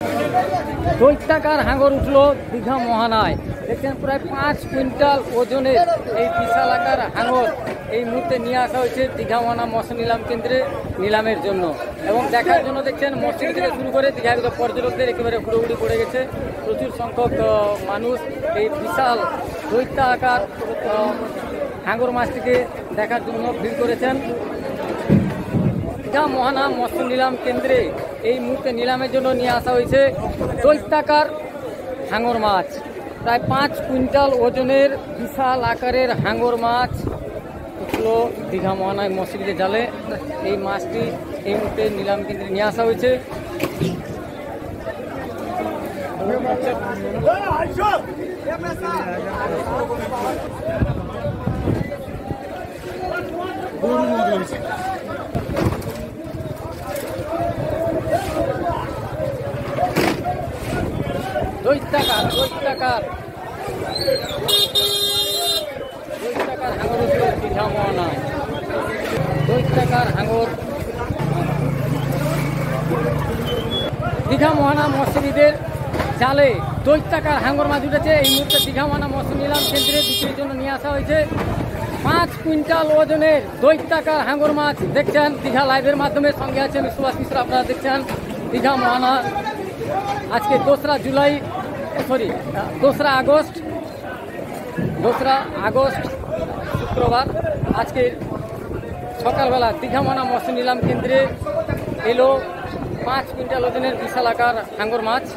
দৈত্যাকার হাঙর উঠলো দীঘা মোহনায়। দেখছেন প্রায় 5 কুইন্টাল ওজনের এই বিশাল আকার হাঙর এই মুহূর্তে নিয়ে আসা হয়েছে দীঘা মোহনা মৎস্য নিলাম কেন্দ্রে নিলামের জন্য। এবং দেখার জন্য দেখছেন মসজিদ থেকে শুরু করে দীঘায় পর্যটকদের একেবারে হুড়োহুড়ি পড়ে গেছে। প্রচুর সংখ্যক মানুষ এই বিশাল দৈত্য আকার হাঙর মাছটিকে দেখার জন্য ভিড় করেছেন। দীঘা মোহনা মৎস্য নিলাম কেন্দ্রে এই মুহূর্তে নিলামের জন্য নিয়ে আসা হয়েছে দৈত্যাকার হাঙর মাছ। প্রায় 5 কুইন্টাল ওজনের বিশাল আকারের হাঙর মাছ উঠলো দীঘা মোহনায় মৎস্যজীবীদের জালে। এই মাছটি এই মুহূর্তে নিলাম কেন্দ্রে নিয়ে আসা হয়েছে। দৈত্যাকার হাঙর উঠলো দীঘা মোহনায়। দৈত্যাকার হাঙর দীঘা মোহনা মৎস্যজীবীদের জালে দৈত্যাকার হাঙর মাছ উঠেছে। এই মুহূর্তে দীঘা মোহনা মৎস্য নিলাম কেন্দ্রে বিক্রির জন্য নিয়ে আসা হয়েছে 5 কুইন্টাল ওজনের দৈত্যাকার হাঙর মাছ। দেখছেন দীঘা লাইভের মাধ্যমে, সঙ্গে আছে আমি সুভাষ মিশ্র। আপনারা দেখছেন দীঘা মোহনা আজকে 2রা আগস্ট শুক্রবার। আজকে সকালবেলা দীঘা মোহনা মৎস্য নিলাম কেন্দ্রে এলো 5 কুইন্টাল ওজনের বিশাল আকার হাঙর মাছ।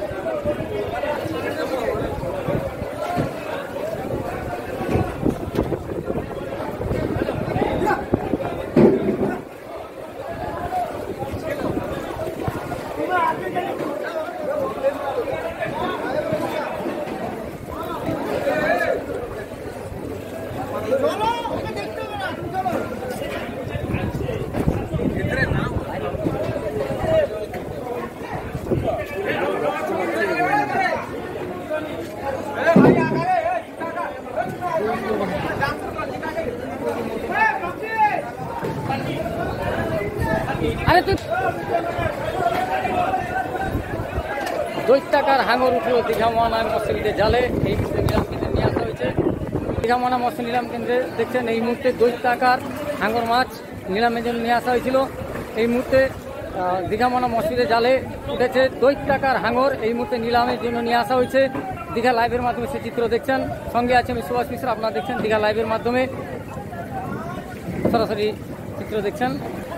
দৈত্যাকার হাঙর উঠলো দীঘা মোহনা মৎস্যজীবীদের জালে। এই মুহূর্তে নিলাম কেন্দ্রে নিয়ে আসা হয়েছে দীঘা মোহনা মৎস্য নিলাম কেন্দ্রে। দেখছেন এই মুহূর্তে দৈত্যাকার হাঙর মাছ নিলামের জন্য নিয়ে আসা হয়েছিল। এই মুহূর্তে দীঘা মোহনা মৎস্যজীবীদের জালে উঠেছে দৈত্যাকার হাঙর। এই মুহূর্তে নিলামের জন্য নিয়ে আসা হয়েছে। দীঘা লাইভের মাধ্যমে সে চিত্র দেখছেন। সঙ্গে আছে আমি সুভাষ মিশ্র। আপনারা দেখছেন দীঘা লাইভের মাধ্যমে সরাসরি চিত্র দেখছেন।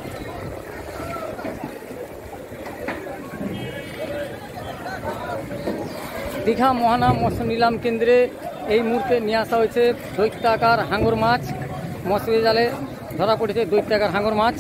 দীঘা মোহনা মৎস্য নিলাম কেন্দ্রে এই মুহূর্তে নিয়ে আসা হয়েছে দৈত্যাকার হাঙর মাছ। মৎস্য জালে ধরা পড়েছে দৈত্যাকার হাঙর মাছ।